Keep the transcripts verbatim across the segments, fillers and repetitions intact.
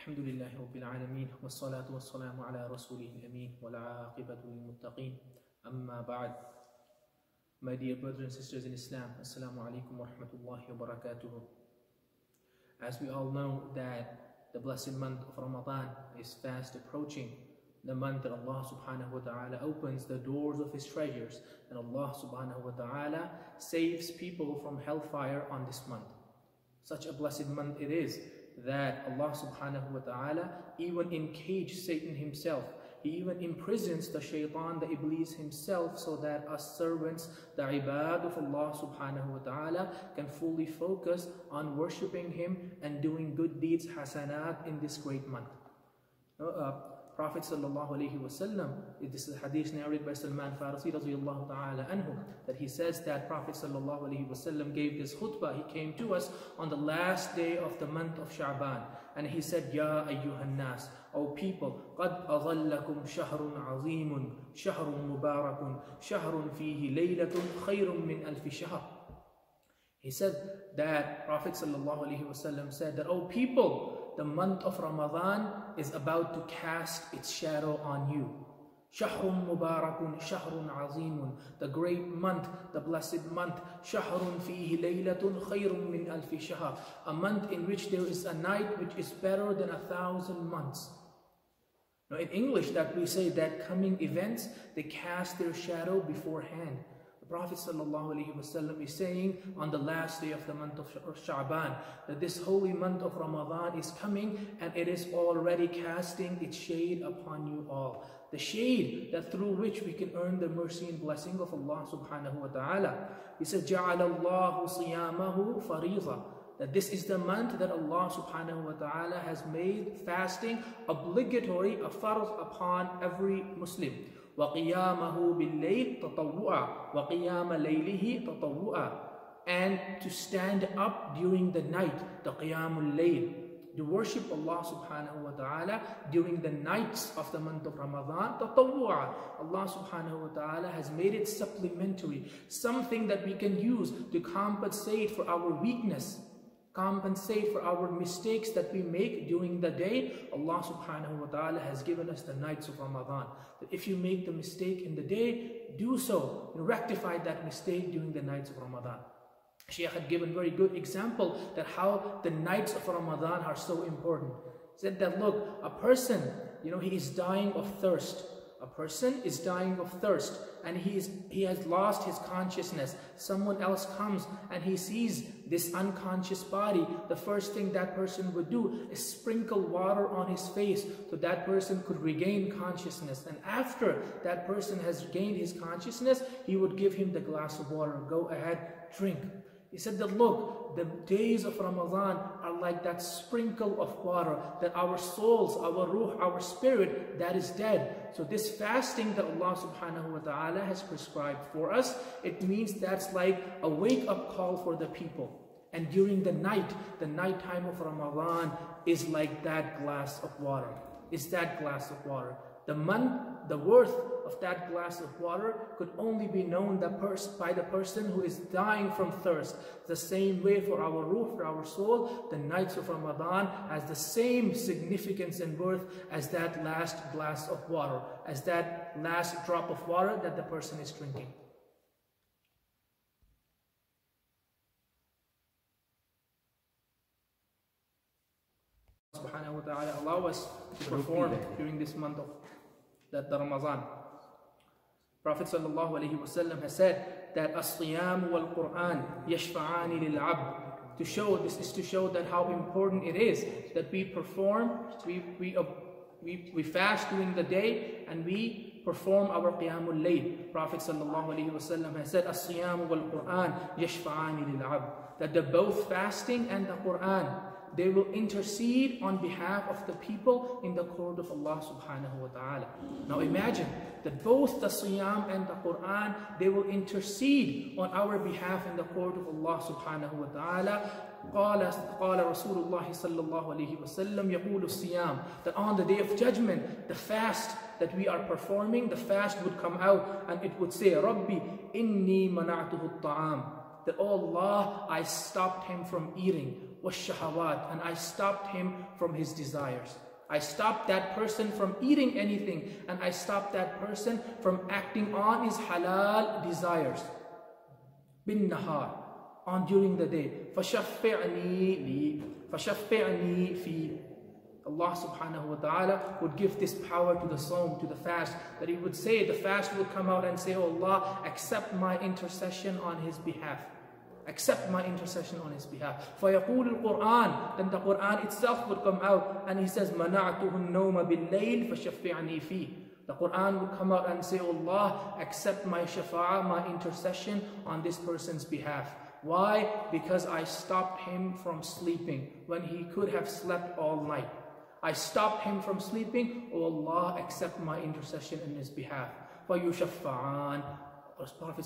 الحمد لله رب العالمين والصلاة والسلام على رسوله الأمين والعاقبة للمتقين أما بعد. My dear brothers and sisters in Islam, Assalamu alaikum wa rahmatullahi wa barakatuh. As we all know that the blessed month of Ramadan is fast approaching, the month that Allah subhanahu wa ta'ala opens the doors of His treasures, and Allah subhanahu wa ta'ala saves people from hellfire on this month. Such a blessed month it is that Allah subhanahu wa ta'ala even encaged Satan himself. He even imprisons the shaitan, the Iblis himself, so that us servants, the ibad of Allah subhanahu wa ta'ala, can fully focus on worshipping Him and doing good deeds, hasanat, in this great month. Uh, Prophet sallallahu alaihi wasallam, this is a hadith narrated by Salman Farsi radiyallahu ta'ala anhu, that he says that Prophet sallallahu alaihi wasallam gave this khutbah. He came to us on the last day of the month of Sha'ban, and he said, Ya ayyuhan nas, O people, قَدْ أَظَلَّكُمْ شَهْرٌ عَظِيمٌ شَهْرٌ مُبَارَكٌ شَهْرٌ فِيهِ لَيْلَةٌ خَيْرٌ مِّنْ أَلْفِ شَهْرٍ. He said that Prophet sallallahu alaihi wasallam said that, O people, the month of Ramadan is about to cast its shadow on you. Shahrun Mubarakun, Shahrun Azimun, the great month, the blessed month. Shahrun fihi laylatun khayrun min alfi shahr, a month in which there is a night which is better than a thousand months. Now in English that we say that coming events, they cast their shadow beforehand. The Prophet ﷺ is saying on the last day of the month of Sha'ban that this holy month of Ramadan is coming, and it is already casting its shade upon you all. The shade that through which we can earn the mercy and blessing of Allah subhanahu wa ta'ala. He said, جَعَلَ اللَّهُ صِيَامَهُ فَرِيضًا, that this is the month that Allah subhanahu wa ta'ala has made fasting obligatory, a farz upon every Muslim. وَقِيَامَهُ بِاللَّيْلِ تَطَوُّعًا وَقِيَامَ لَيْلِهِ تَطَوُّعًا, and to stand up during the night, the qiyamul layl, to worship Allah subhanahu wa ta'ala during the nights of the month of Ramadan, tatawwu'a. Allah subhanahu wa ta'ala has made it supplementary, something that we can use to compensate for our weakness, compensate for our mistakes that we make during the day. Allah subhanahu wa ta'ala has given us the nights of Ramadan, that if you make the mistake in the day, do so and rectify that mistake during the nights of Ramadan. Shaykh had given very good example that how the nights of Ramadan are so important. He said that, look, a person, you know, he is dying of thirst. A person is dying of thirst, and he is he has lost his consciousness. Someone else comes and he sees this unconscious body. The first thing that person would do is sprinkle water on his face so that person could regain consciousness. And after that person has gained his consciousness, he would give him the glass of water. Go ahead, drink. He said that, look, the days of Ramadan are like that sprinkle of water, that our souls, our ruh, our spirit, that is dead. So this fasting that Allah subhanahu wa ta'ala has prescribed for us, it means that's like a wake-up call for the people. And during the night, the nighttime of Ramadan is like that glass of water. Is that glass of water. The month, the worth of that glass of water could only be known the by the person who is dying from thirst. The same way for our ruh, for our soul, the nights of Ramadan has the same significance and worth as that last glass of water, as that last drop of water that the person is drinking. Subhanahu wa ta'ala allow us to perform during this month of that the Ramadan. Prophet sallallahu alaihi wasallam has said that as-siyam wal Quran yashfa'ani lil 'abd. To show this is to show that how important it is that we perform, we we uh, we, we fast during the day and we perform our qiyamul layl. Prophet sallallahu alaihi wasallam has said as-siyam wal Quran yashfa'ani lil 'abd, that the both fasting and the Quran, they will intercede on behalf of the people in the court of Allah subhanahu wa ta'ala. Now imagine that both the Siyam and the Quran, they will intercede on our behalf in the court of Allah subhanahu wa ta'ala. قال قال رسول الله صلى الله عليه وسلم يقول الصيام, that on the day of judgment, the fast that we are performing, the fast would come out and it would say, ربي إني منعته الطعام, that, oh Allah, I stopped him from eating. وَالشَّهَوَاتِ, and I stopped him from his desires. I stopped that person from eating anything, and I stopped that person from acting on his halal desires. Bin nahar, on during the day. فَشَفِّعْنِي لِي فَشَفِّعْنِي فِي. Allah subhanahu wa ta'ala would give this power to the sawm, to the fast, that he would say, the fast would come out and say, oh Allah, accept my intercession on his behalf. Accept my intercession on his behalf. فَيَقُولُ الْقُرْآنِ, then the Quran itself would come out and he says, مَنَعْتُهُ النَّوْمَ بِاللَّيْلِ فَشَفِّعْنِي فِيهِ. The Quran would come out and say, oh Allah, accept my shafa'ah, my intercession on this person's behalf. Why? Because I stopped him from sleeping when he could have slept all night. I stopped him from sleeping. Oh Allah, accept my intercession in his behalf. فَيُشَفَّعَانِ. Prophet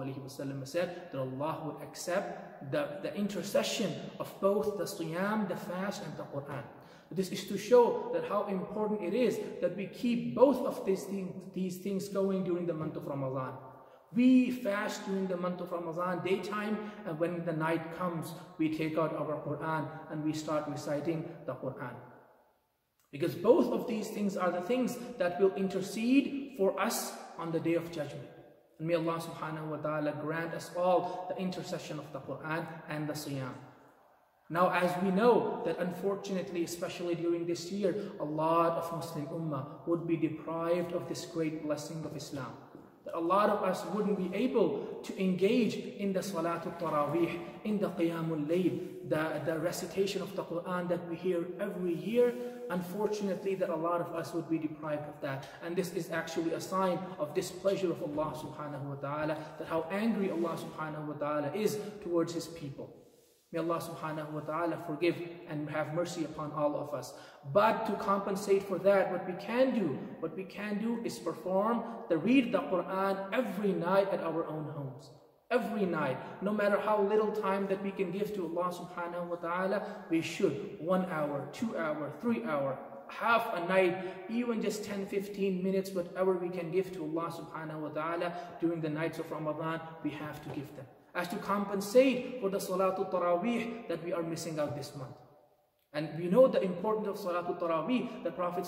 ﷺ said that Allah would accept the, the intercession of both the Siyam, the fast, and the Quran. This is to show that how important it is that we keep both of these things, these things going during the month of Ramadan. We fast during the month of Ramadan daytime, and when the night comes, we take out our Quran and we start reciting the Quran. Because both of these things are the things that will intercede for us on the Day of Judgment. And may Allah subhanahu wa ta'ala grant us all the intercession of the Quran and the Siyam. Now, as we know that unfortunately, especially during this year, a lot of Muslim Ummah would be deprived of this great blessing of Islam. That a lot of us wouldn't be able to engage in the Salatul Taraweeh, in the Qiyamul Layl, the, the recitation of the Quran that we hear every year. Unfortunately, that a lot of us would be deprived of that. And this is actually a sign of displeasure of Allah subhanahu wa ta'ala, that how angry Allah subhanahu wa ta'ala is towards his people. May Allah subhanahu wa ta'ala forgive and have mercy upon all of us. But to compensate for that, what we can do, what we can do is perform the read the Quran every night at our own homes. Every night, no matter how little time that we can give to Allah subhanahu wa ta'ala, we should. One hour, two hour, three hour, half a night, even just ten, fifteen minutes, whatever we can give to Allah subhanahu wa ta'ala during the nights of Ramadan, we have to give them, as to compensate for the Salatul Taraweeh that we are missing out this month. And we know the importance of Salatul Taraweeh. The Prophet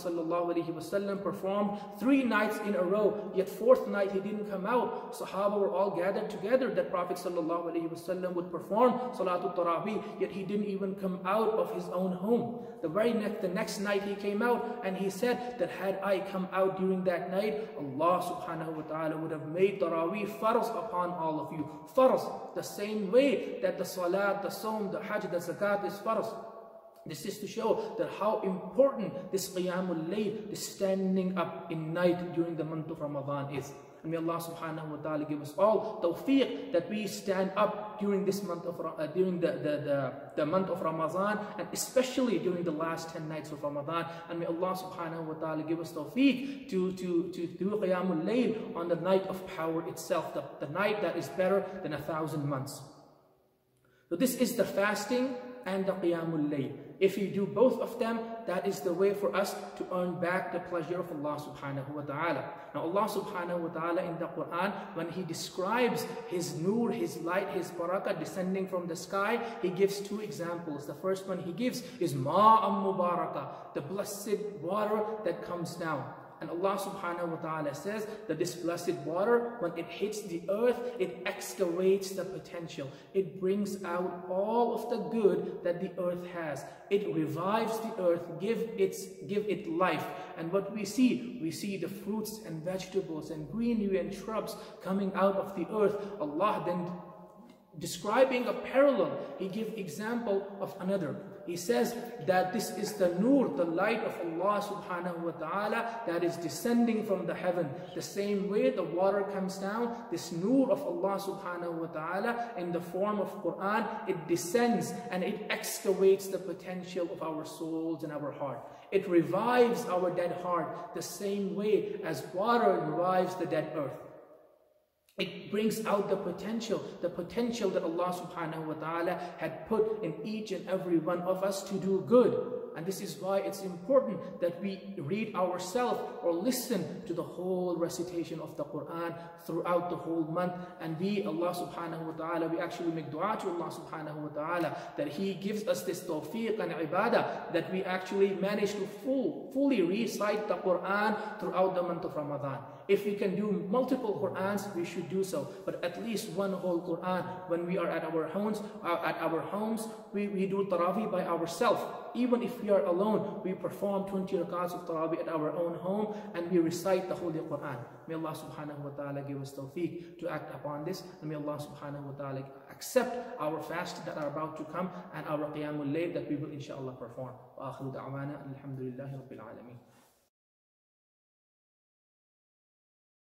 ﷺ performed three nights in a row, yet fourth night he didn't come out. Sahaba were all gathered together that Prophet ﷺ would perform Salatul Taraweeh, yet he didn't even come out of his own home. The very next, the next night he came out and he said that had I come out during that night, Allah subhanahu wa ta'ala would have made Taraweeh farz upon all of you. Farz, the same way that the Salat, the Sawm, the Hajj, the Zakat is farz. This is to show that how important this Qiyamul Layl, this standing up in night during the month of Ramadan is. And may Allah subhanahu wa ta'ala give us all tawfiq that we stand up during this month of uh, during the, the, the, the month of Ramadan, and especially during the last ten nights of Ramadan. And may Allah subhanahu wa ta'ala give us tawfiq to, to, to do Qiyamul Layl on the night of power itself, the, the night that is better than a thousand months. So this is the fasting and the Qiyamul Layl. If you do both of them, that is the way for us to earn back the pleasure of Allah subhanahu wa ta'ala. Now Allah subhanahu wa ta'ala in the Quran, when he describes his nur, his light, his barakah descending from the sky, he gives two examples. The first one he gives is Ma'am Mubarakah, the blessed water that comes down. And Allah subhanahu wa ta'ala says that this blessed water, when it hits the earth, it excavates the potential. It brings out all of the good that the earth has. It revives the earth, give, its, give it life. And what we see, we see the fruits and vegetables and greenery and shrubs coming out of the earth. Allah then, describing a parallel, he gives example of another. He says that this is the nur, the light of Allah subhanahu wa ta'ala that is descending from the heaven. The same way the water comes down, this nur of Allah subhanahu wa ta'ala in the form of Quran, it descends and it excavates the potential of our souls and our heart. It revives our dead heart the same way as water revives the dead earth. It brings out the potential, the potential that Allah subhanahu wa ta'ala had put in each and every one of us to do good. And this is why it's important that we read ourselves or listen to the whole recitation of the Quran throughout the whole month. And we, Allah subhanahu wa ta'ala, we actually make dua to Allah subhanahu wa ta'ala that He gives us this tawfiq and ibadah, that we actually manage to full, fully recite the Quran throughout the month of Ramadan. If we can do multiple Qurans, we should do so. But at least one whole Quran when we are at our homes. Uh, at our homes, we, we do Taraweeh by ourselves. Even if we are alone, we perform twenty rakats of Taraweeh at our own home and we recite the Holy Quran. May Allah subhanahu wa ta'ala give us tawfiq to act upon this. And may Allah subhanahu wa ta'ala accept our fast that are about to come and our Qiyamul Layl that we will inshallah perform. Wa akhiru da'wana alhamdulillahi rabbil alameen.